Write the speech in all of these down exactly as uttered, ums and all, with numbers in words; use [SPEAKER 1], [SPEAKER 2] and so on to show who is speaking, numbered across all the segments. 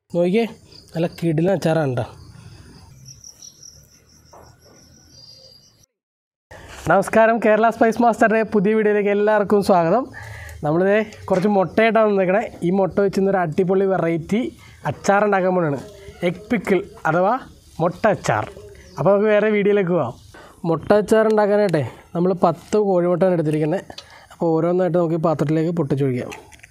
[SPEAKER 1] നോക്കിയേ നല്ല കിടിലൻ അച്ചാറാണ് കേട്ടോ. നമസ്കാരം, കേരള സ്പൈസ് മാസ്റ്ററുടെ പുതിയ വീഡിയോയിലേക്ക് എല്ലാവർക്കും സ്വാഗതം. നമ്മളിതേ കുറച്ച് മുട്ടയായിട്ടാണ് വന്നേക്കണേ. ഈ മുട്ട വെച്ചിരുന്നൊരു അടിപൊളി വെറൈറ്റി അച്ചാറുണ്ടാക്കാൻ പോലെയാണ്, എഗ് പിക്കിൾ അഥവാ മുട്ട അച്ചാർ. അപ്പോൾ നമുക്ക് വേറെ വീഡിയോയിലേക്ക് പോകാം. മുട്ട അച്ചാർ ഉണ്ടാക്കാനായിട്ടേ നമ്മൾ പത്ത് കോഴിമുട്ടയാണ് എടുത്തിരിക്കുന്നത്. അപ്പോൾ ഓരോന്നായിട്ട് നമുക്ക് ഈ പാത്രത്തിലേക്ക് പൊട്ടിച്ചൊഴിക്കാം.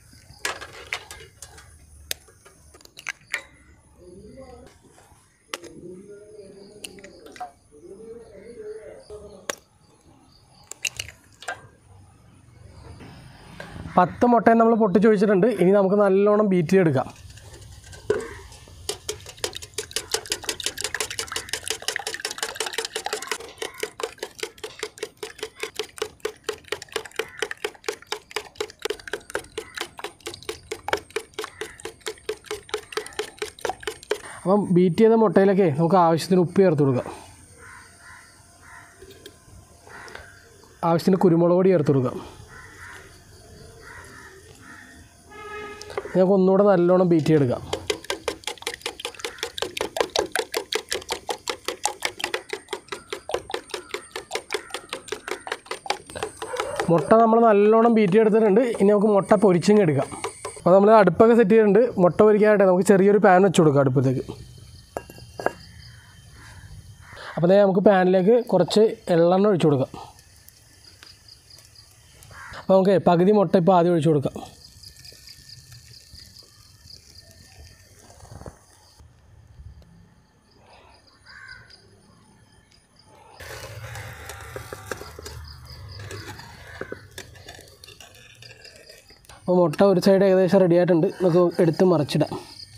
[SPEAKER 1] പത്ത് മുട്ടയും നമ്മൾ പൊട്ടിച്ചൊഴിച്ചിട്ടുണ്ട്. ഇനി നമുക്ക് നല്ലോണം ബീറ്റ് ചെയ്തെടുക്കാം. അപ്പം ബീറ്റ് ചെയ്ത മുട്ടയിലൊക്കെ നമുക്ക് ആവശ്യത്തിന് ഉപ്പ് ചേർത്ത് കൊടുക്കാം. ആവശ്യത്തിന് കുരുമുളക് പൊടി ചേർത്ത് കൊടുക്കാം. നമുക്ക് ഒന്നുകൂടെ നല്ലോണം ബീറ്റ് ചെയ്തെടുക്കാം. മുട്ട നമ്മൾ നല്ലോണം ബീറ്റ് ചെയ്തെടുത്തിട്ടുണ്ട്. ഇനി നമുക്ക് മുട്ട പൊരിച്ചിങ്ങ് എടുക്കാം. അപ്പോൾ നമ്മൾ അടുപ്പൊക്കെ സെറ്റ് ചെയ്തിട്ടുണ്ട്. മുട്ട പൊരിക്കാനായിട്ട് നമുക്ക് ചെറിയൊരു പാൻ വെച്ച് കൊടുക്കാം അടുപ്പത്തേക്ക്. അപ്പോൾ അതേ നമുക്ക് പാനിലേക്ക് കുറച്ച് എള്ളെണ്ണ ഒഴിച്ചു കൊടുക്കാം. അപ്പോൾ നമുക്ക് പകുതി മുട്ട ഇപ്പോൾ ആദ്യം ഒഴിച്ചു കൊടുക്കാം. അപ്പോൾ മുട്ട ഒരു സൈഡ് ഏകദേശം റെഡി ആയിട്ടുണ്ട്. നമുക്ക് എടുത്ത് മറിച്ചിടാം.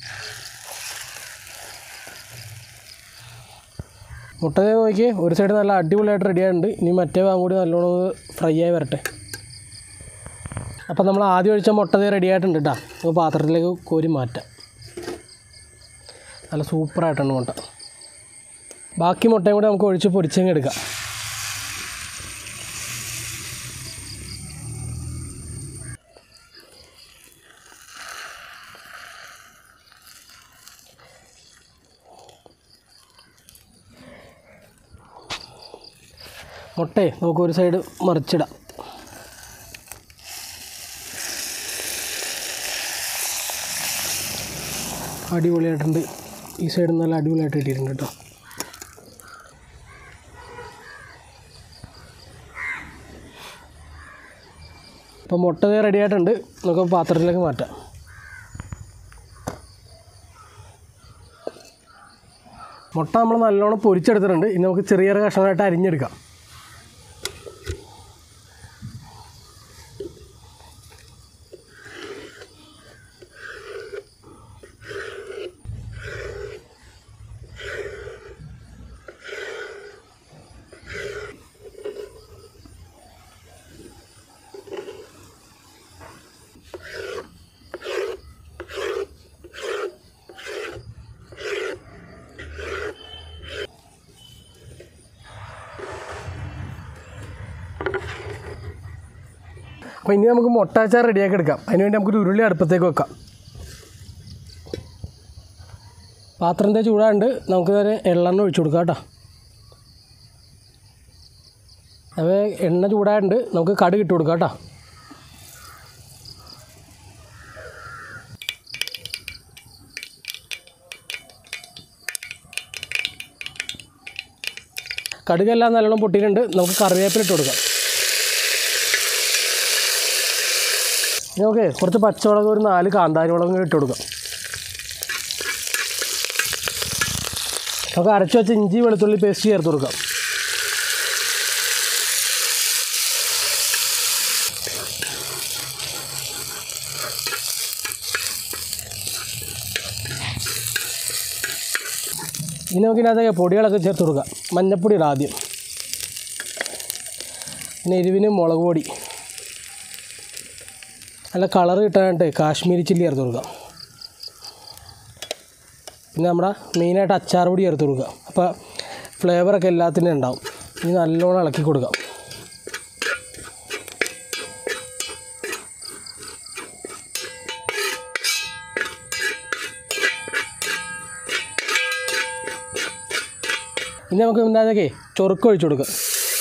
[SPEAKER 1] മുട്ട നോക്കി ഒരു സൈഡ് നല്ല അടിപൊളിയായിട്ട് റെഡി ആയിട്ടുണ്ട്. ഇനി മറ്റേ ഭാഗം കൂടി നല്ലോണം ഫ്രൈ ആയി വരട്ടെ. അപ്പോൾ നമ്മൾ ആദ്യം ഒഴിച്ച മുട്ട റെഡി ആയിട്ടുണ്ട് കേട്ടോ. നമുക്ക് പാത്രത്തിലേക്ക് കോരി മാറ്റാം. നല്ല സൂപ്പറായിട്ടുണ്ട് മുട്ട. ബാക്കി മുട്ടയും കൂടി നമുക്ക് ഒഴിച്ച് പൊരിച്ചങ്ങ് എടുക്കാം. മുട്ടയെ നമുക്ക് ഒരു സൈഡ് മറിച്ചിടാം. അടിപൊളിയായിട്ടുണ്ട്. ഈ സൈഡ് നല്ല അടിപൊളിയായിട്ട് കിട്ടിയിട്ടുണ്ട് കേട്ടോ. അപ്പോൾ മുട്ട റെഡി ആയിട്ടുണ്ട്. നമുക്ക് പാത്രത്തിലേക്ക് മാറ്റാം. മുട്ട നമ്മൾ നല്ലോണം പൊരിച്ചെടുത്തിട്ടുണ്ട്. ഇനി നമുക്ക് ചെറിയ ചെറിയ കഷ്ണമായിട്ട് അരിഞ്ഞെടുക്കാം. അപ്പോൾ ഇനി നമുക്ക് മുട്ട അച്ചാർ റെഡിയാക്കി എടുക്കാം. അതിനുവേണ്ടി നമുക്കൊരു ഉരുളി അടുപ്പത്തേക്ക് വെക്കാം. പാത്രത്തിൻ്റെ ചൂടാണ്ട് നമുക്ക് നേരെ എള്ളെണ്ണ ഒഴിച്ചു കൊടുക്കാം കേട്ടോ. അപ്പോൾ എണ്ണ ചൂടായിട്ടുണ്ട്. നമുക്ക് കടുക് ഇട്ട് കൊടുക്കാം കേട്ടോ. കടുകെല്ലാം നല്ലോണം പൊട്ടിയിട്ടുണ്ട്. നമുക്ക് കറിവേപ്പില ഇട്ട് കൊടുക്കാം. നമുക്ക് കുറച്ച് പച്ചമുളക്, ഒരു നാല് കാന്താരി മുളകും ഇട്ട് കൊടുക്കാം. നമുക്ക് അരച്ച് വെച്ച് ഇഞ്ചി വെളുത്തുള്ളി പേസ്റ്റ് ചേർത്ത് കൊടുക്കാം. ഇനി നമുക്ക് ഇതിനകത്ത് പൊടികളൊക്കെ ചേർത്ത് കൊടുക്കാം. മഞ്ഞൾപ്പൊടി ഇടാം ആദ്യം. പിന്നെ എരിവിന് മുളക് പൊടി, നല്ല കളർ കിട്ടാനായിട്ട് കാശ്മീരി ചില്ലി ചേർത്ത് കൊടുക്കാം. പിന്നെ നമ്മുടെ മെയിനായിട്ട് അച്ചാർ പൊടി ചേർത്ത് കൊടുക്കുക. അപ്പോൾ ഫ്ലേവറൊക്കെ എല്ലാത്തിനും ഉണ്ടാവും. ഇനി നല്ലോണം ഇളക്കി കൊടുക്കാം. ഇനി നമുക്ക് ഇതിനകത്തേക്ക് ചൊറുക്ക് ഒഴിച്ചു കൊടുക്കാം.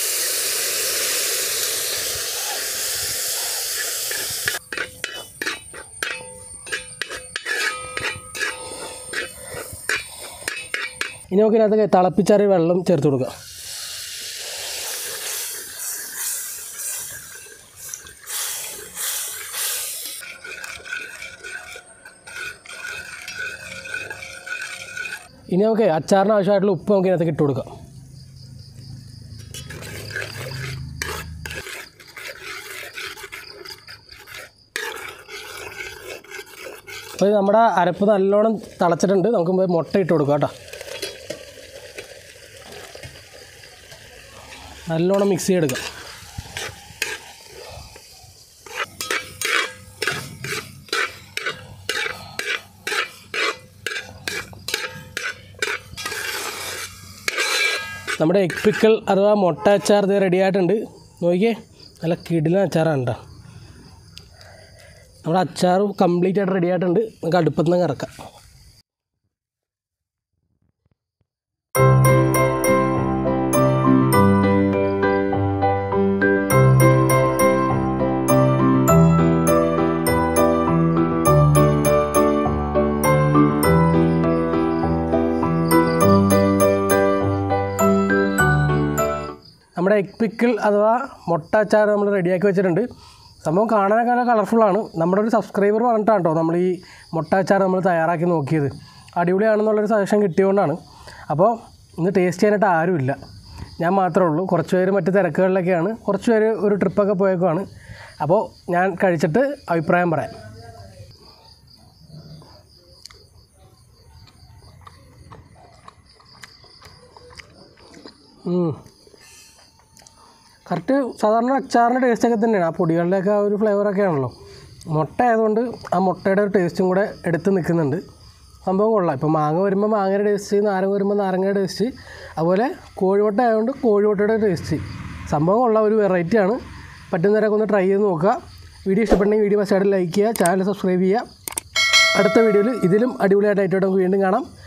[SPEAKER 1] ഇനി നമുക്ക് ഇതിനകത്തേക്ക് തിളപ്പിച്ചാറിയ വെള്ളം ചേർത്ത് കൊടുക്കാം. ഇനി നമുക്ക് അച്ചാറിന് ആവശ്യമായിട്ടുള്ള ഉപ്പ് നമുക്ക് ഇതിനകത്തേക്ക് ഇട്ട് കൊടുക്കാം. അപ്പോൾ നമ്മുടെ അരപ്പ് നല്ലോണം തിളച്ചിട്ടുണ്ട്. നമുക്ക് മുട്ട ഇട്ട് കൊടുക്കാം കേട്ടോ. നല്ലോണം മിക്സ് ചെയ്തെടുക്കാം. നമ്മുടെ എഗ് പിക്കിൾ അഥവാ മുട്ട അച്ചാർ ഇത് റെഡി ആയിട്ടുണ്ട്. നോക്കിയേ, നല്ല കിടിലൻ അച്ചാറാണ് കേട്ടോ. നമ്മുടെ അച്ചാറും കംപ്ലീറ്റ് ആയിട്ട് റെഡി ആയിട്ടുണ്ട്. നമുക്ക് അടുപ്പത്ത് നിന്ന് ഇറക്കാം. നമ്മുടെ എഗ് പിക്കിൾ അഥവാ മുട്ട അച്ചാർ നമ്മൾ റെഡിയാക്കി വെച്ചിട്ടുണ്ട്. സംഭവം കാണാനൊക്കെ നല്ല കളർഫുള്ളാണ്. നമ്മുടെ ഒരു സബ്സ്ക്രൈബർ പറഞ്ഞിട്ടാണ് കേട്ടോ നമ്മൾ ഈ മുട്ട അച്ചാർ നമ്മൾ തയ്യാറാക്കി നോക്കിയത്. അടിപൊളിയാണെന്നുള്ളൊരു സജഷൻ കിട്ടിയതുകൊണ്ടാണ്. അപ്പോൾ ഇന്ന് ടേസ്റ്റ് ചെയ്യാനായിട്ട് ആരുമില്ല, ഞാൻ മാത്രമേ ഉള്ളൂ. കുറച്ച് പേര് മറ്റ് തിരക്കുകളിലൊക്കെയാണ്, കുറച്ച് പേര് ഒരു ട്രിപ്പൊക്കെ പോയേക്കുവാണ്. അപ്പോൾ ഞാൻ കഴിച്ചിട്ട് അഭിപ്രായം പറയാം. കറക്റ്റ് സാധാരണ അച്ചാറിൻ്റെ ടേസ്റ്റൊക്കെ തന്നെയാണ്. ആ പൊടികളുടെയൊക്കെ ആ ഒരു ഫ്ലേവറൊക്കെ ആണല്ലോ. മുട്ട ആയതുകൊണ്ട് ആ മുട്ടയുടെ ഒരു ടേസ്റ്റും കൂടെ എടുത്ത് നിൽക്കുന്നുണ്ട്. സംഭവം കൊള്ളാം. ഇപ്പോൾ മാങ്ങ വരുമ്പോൾ മാങ്ങയുടെ ടേസ്റ്റ്, നാരങ്ങ വരുമ്പോൾ നാരങ്ങയുടെ ടേസ്റ്റ്, അതുപോലെ കോഴിമുട്ട ആയതുകൊണ്ട് കോഴിമുട്ടയുടെ ടേസ്റ്റ്. സംഭവം കൊള്ളാം, ഒരു വെറൈറ്റിയാണ്. പറ്റുന്നവരൊക്കെ ഒന്ന് ട്രൈ ചെയ്ത് നോക്കുക. വീഡിയോ ഇഷ്ടപ്പെട്ടെങ്കിൽ വീഡിയോ മസ്റ്റായിട്ട് ലൈക്ക് ചെയ്യുക, ചാനൽ സബ്സ്ക്രൈബ് ചെയ്യുക. അടുത്ത വീഡിയോയിൽ ഇതിലും അടിപൊളിയായിട്ട് നമുക്ക് വീണ്ടും കാണാം.